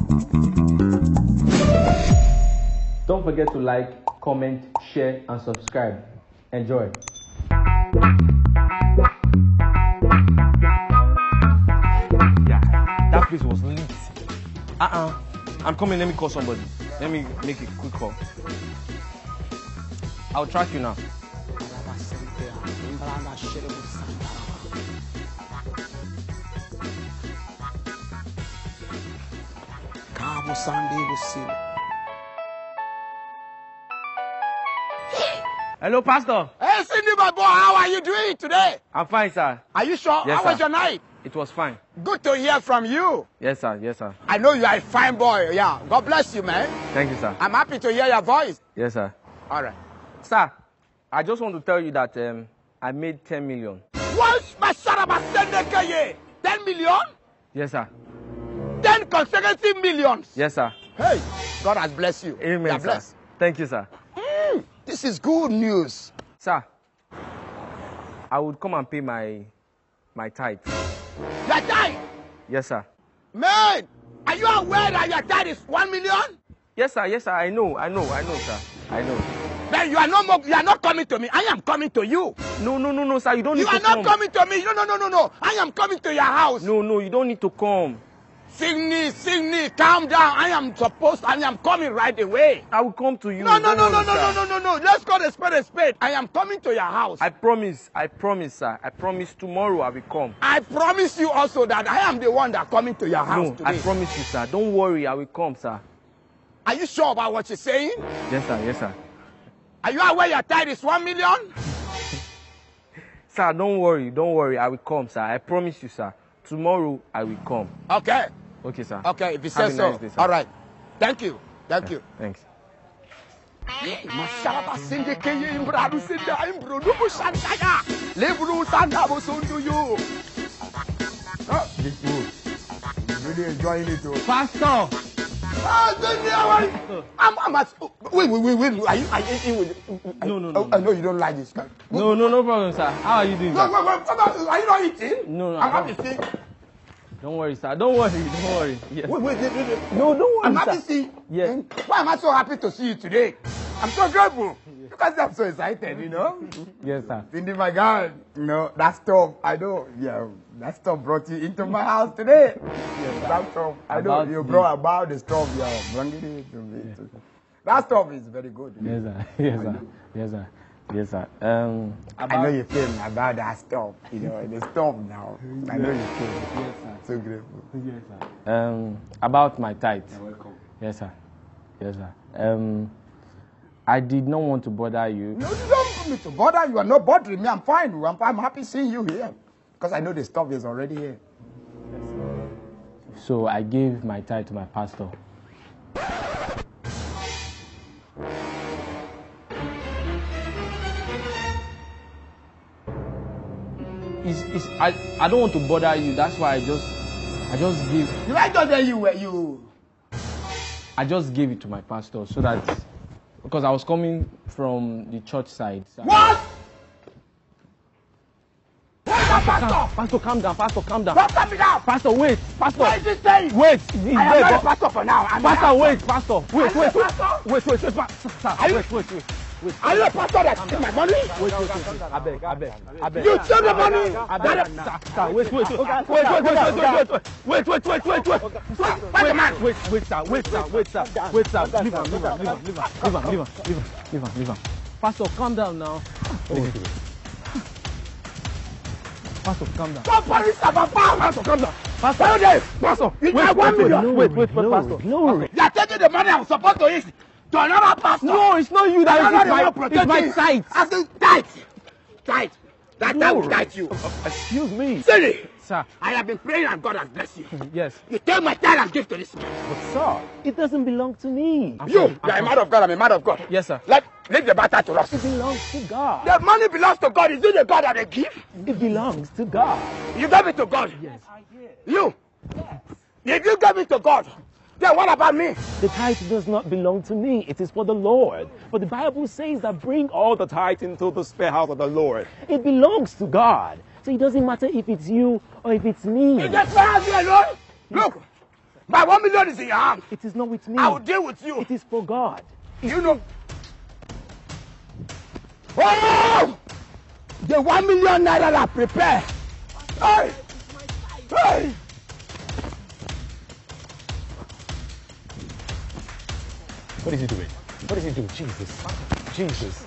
Don't forget to like, comment, share, and subscribe. Enjoy. Yeah, that place was lit. I'm coming. Let me call somebody. Let me make a quick call. I'll track you now. Hello, Pastor. Hey, Cindy, my boy, how are you doing today? I'm fine, sir. Are you sure? Yes, how was sir. your night? It was fine. Good to hear from you. Yes, sir. Yes, sir. I know you are a fine boy. Yeah. God bless you, man. Thank you, sir. I'm happy to hear your voice. Yes, sir. All right. Sir, I just want to tell you that I made 10 million. What? 10 million? Yes, sir. 10 consecutive millions. Yes, sir. Hey, God has blessed you. Amen, You are sir. blessed. Thank you, sir. This is good news. Sir, I would come and pay my tithe. Your tithe? Yes, sir. Man, are you aware that your tithe is 1 million? Yes, sir. Yes, sir. I know, sir. I know. Then you are not coming to me. I am coming to you. No, sir. You don't need to come. You are not coming to me. No. I am coming to your house. No, you don't need to come. Sing me, calm down. I am coming right away. I will come to you. No. Don't worry, Let's call a spade. I am coming to your house. I promise, sir. I promise tomorrow I will come. I promise you also that I am the one that coming to your house today. I promise you, sir. Don't worry, I will come, sir. Are you sure about what you're saying? Yes, sir. Yes, sir. Are you aware your tithe is 1 million? Sir, don't worry. I will come, sir. I promise you, sir. Tomorrow I will come. Okay. Okay, sir. Okay, if you Have say a so. nice day, sir. All right. Thank you. Thanks. Really enjoying it. Pastor! Wait. Are you No. I know you don't like this guy. No problem, sir. How are you doing, sir? Wait. Are you not eating? No. I'm happy to see. Don't worry, sir. Don't worry. Yes. Wait. No, don't worry, I'm sir. happy to see. Yes. Why am I so happy to see you today? I'm so grateful. Because I'm so excited, you know? Yes, sir. Cindy, my God, you know, that stuff, I know, yeah, that stuff brought you into my house today. Yes, that stuff, I know, you brought about the stuff, yeah, bringing it to me. Yes. That stuff is very good. Yes, sir. Yes, sir. I know you feel about that stuff, you know, the stuff now. I know you feel. Yes, sir. So grateful. Yes, sir. About my tithe. You're welcome. Yes, sir. I did not want to bother you. No, you don't want me to bother you. Are not bothering me. I'm fine. I'm happy seeing you here. Because I know the stuff is already here. So I gave my tithe to my pastor. I don't want to bother you. That's why I just give. You like to tell you. I just gave it to my pastor so that because I was coming from the church side. What? Pastor, calm down. Pastor, calm down. Pastor, me down. Pastor, wait. Pastor. What is this saying? Wait. I am not a pastor for now. Pastor, wait. Pastor. Wait. Wait. Are you a pastor that take my money? Wait. I beg. You take the money. Sir, wait. Wait, sir. Leave him. Pastor, calm down now. Pastor, calm down. Pastor, calm down. Pastor, you got 1 million. Wait, Pastor. No. You are taking the money I'm supposed to use to another pastor. No, it's not you. It's my sight. I said, tight. That will tight you. Excuse me. Silly. Sir. I have been praying and God has blessed you. Yes. You take my time and give to this man. But sir, it doesn't belong to me. You are a man of God. I'm a man of God. Yes, sir. Leave the matter to us. It belongs to God. The money belongs to God. Is it the God that they give? It belongs to God. You gave it to God? Yes. You? Yes. If you gave it to God, then what about me? The tithe does not belong to me. It is for the Lord. But the Bible says that bring all the tithe into the storehouse of the Lord. It belongs to God. So it doesn't matter if it's you or if it's me. You just me alone? Look, My 1 million is in your hand. It is not with me. I will deal with you. It is for God. You know. Oh! The 1 million naira I prepare. Hey! Hey! What is he doing? What is he doing? Jesus. Jesus.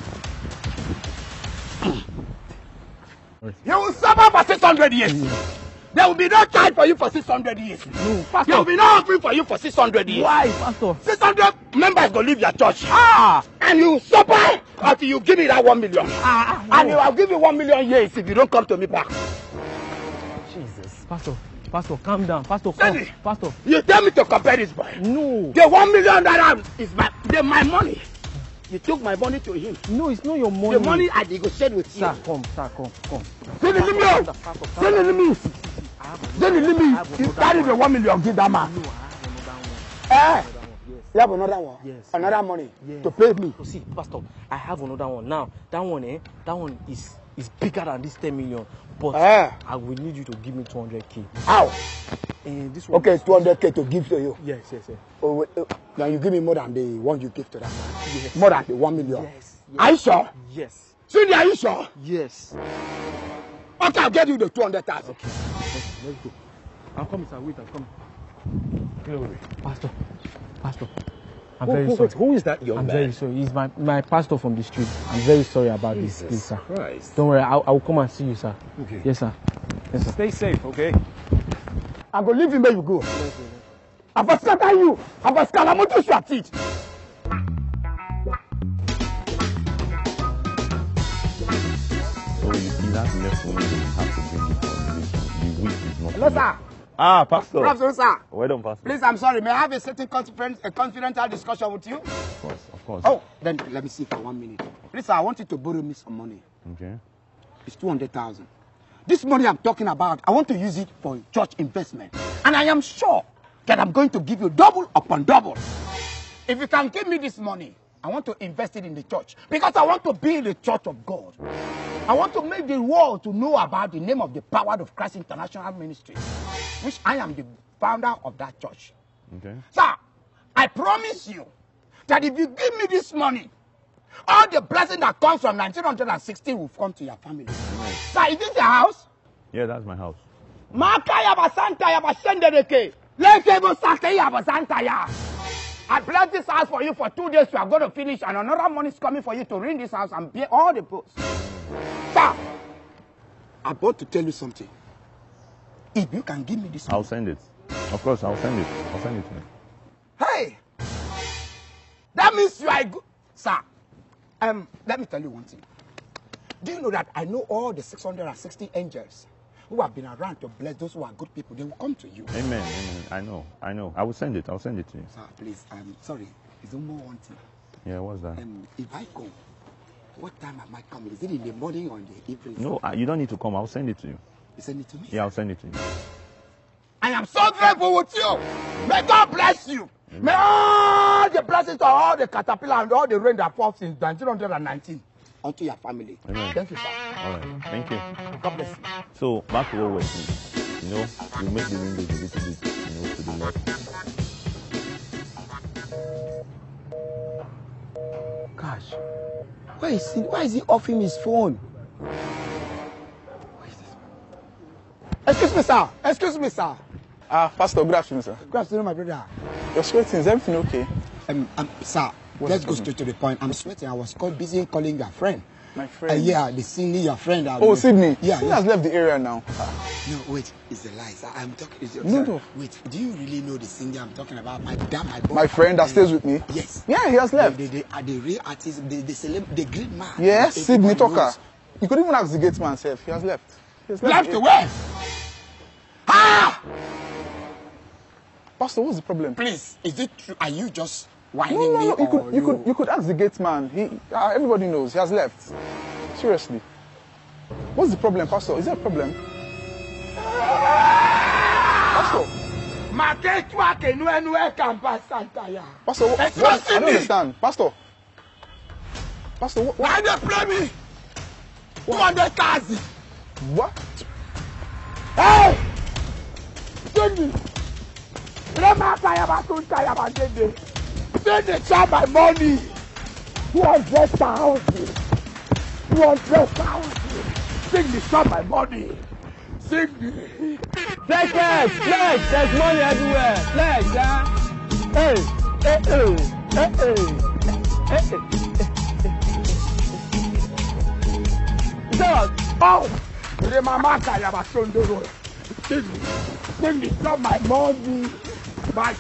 You will suffer for 600 years. There will be no child for you for 600 years. No, Pastor. There will be no offering for you for 600 years. Why, Pastor? 600 members go leave your church. Ah! And you will suffer until you give me that 1 million. No. And you will give you 1 million years if you don't come to me back. Jesus. Pastor, calm down. Pastor, Steady. come. Pastor. You tell me to compare this boy. No. The 1 million that is my money. You took my money to him. No, it's not your money. The money I negotiated with you. Sir, come. Send the limit. Send the limit. Send the limit. You carry the 1 million, give that man. No, I have another one. You have another one? Yes. Another money? Yes. To pay me? So see, Pastor, I have another one. Now, that one is bigger than this 10 million. But I will need you to give me 200K. How? This one. Okay, 200K to give to you. Yes. Oh, wait, now you give me more than the one you give to that man. Yes. More than the 1 million. Yes. Are you sure? Yes. Cindy, are you sure? Yes. Okay, I'll get you the 200,000. Okay. Let's go. I'm coming, sir. Wait, I'm coming. Glory. Pastor. I'm very sorry. Who is that young man? I'm very sorry. He's my pastor from the street. I'm very sorry about this, please, sir. Christ. Don't worry. I will come and see you, sir. Okay. Yes, sir. Stay safe, okay? I'm going to leave him where you go. I'm going to scatter you. I'm going to scatter you to your teeth. So he has left when you have to bring it on the week is not. Hello, sir. Ah, Pastor. Good afternoon, sir. Well done, Pastor. Please, I'm sorry. May I have a certain confidential discussion with you? Of course. Oh, then let me see for 1 minute. Please, sir, I want you to borrow me some money. Okay. It's 200,000. This money I'm talking about, I want to use it for church investment. And I am sure that I'm going to give you double upon double. If you can give me this money, I want to invest it in the church. Because I want to build the church of God. I want to make the world to know about the name of the Power of Christ International Ministry, which I am the founder of that church. Okay. Sir, I promise you that if you give me this money, all the blessing that comes from 1916 will come to your family. Right. Sir, is this your house? Yeah, that's my house. I bless this house for you for 2 days. You are going to finish, and another money is coming for you to rent this house and pay all the bills. Sir, I'm about to tell you something. If you can give me this money, I'll send it. Of course, I'll send it. I'll send it to you. Hey, that means you are good. Sir, let me tell you one thing. Do you know that I know all the 660 angels who have been around to bless those who are good people? They will come to you. Amen. I know. I will send it. I'll send it to you. Sir, please, I'm sorry. It's only one thing. Yeah, what's that? If I come, what time am I coming? Is it in the morning or in the evening? No, you don't need to come. I'll send it to you. You send it to me? Yeah, I'll send it to you. I am so grateful with you. May God bless you. Amen. May all the blessings of all the caterpillar and all the rain that falls since 1919 unto your family. Amen. Thank you, sir. All right. Thank you. God bless you. So, back to what we're saying. You know, you make the windows a little bit, to the left. Gosh. Why is he offing his phone? What is this? Excuse me, sir. Pastor, good afternoon, sir. Good afternoon, my brother. You're sweating. Is everything okay? Sir, let's go straight to the point. I'm sweating. I was busy calling your friend. My friend? Yeah, the Sydney, your friend. Sydney? Yeah. Sydney has left the area now. No, wait. It's a lie, sir. I'm talking. No. Wait, do you really know the Sydney I'm talking about? My friend that stays with me? Yes. Yeah, he has left. The real artist, the great man. Yes, Sydney Tucker. You could even ask the gate man himself. He has left. Left where? Pastor, what's the problem? Please, is it true? Are you just whining me? No. You could ask the gate man. Everybody knows. He has left. Seriously. What's the problem, Pastor? Is there a problem? Pastor. Pastor, what? I don't understand. Pastor, what? Why they play me? 200,000. What? Hey! Send me. Then they charge my money. 200,000. 200,000. Sing the charge my money. Sing the. Flex, there's money everywhere. Flex, huh? Hey. Dog. Oh! Remamaka Yabasondoro. Sing the charge my money. Bye.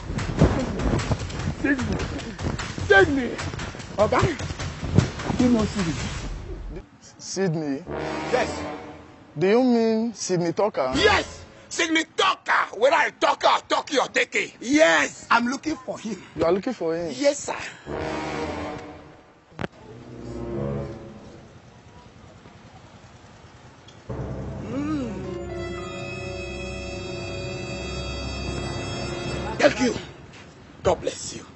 Sing me. Okay? You know Sydney. Sydney? Yes. Do you mean Sydney Tucker? Yes! Sydney Tucker! Whether I talk or talkie or take it. Yes! I'm looking for him. You are looking for him? Yes, sir. Thank you. God bless you.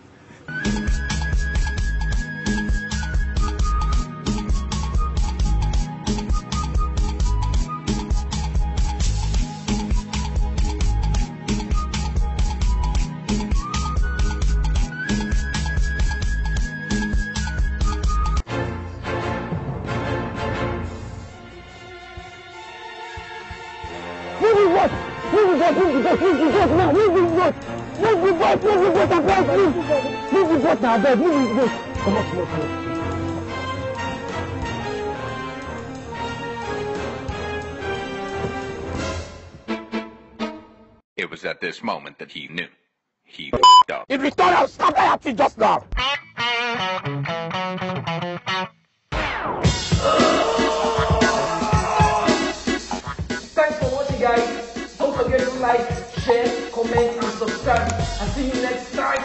Move the boat now, move the boat, abeg, move the boat now, abeg, move the boat. Come on. It was at this moment that he knew. He f***ed up. If you thought I was stopped at it just now. Thanks for watching, guys. Don't forget to like, share, comment, and subscribe. And see you next time.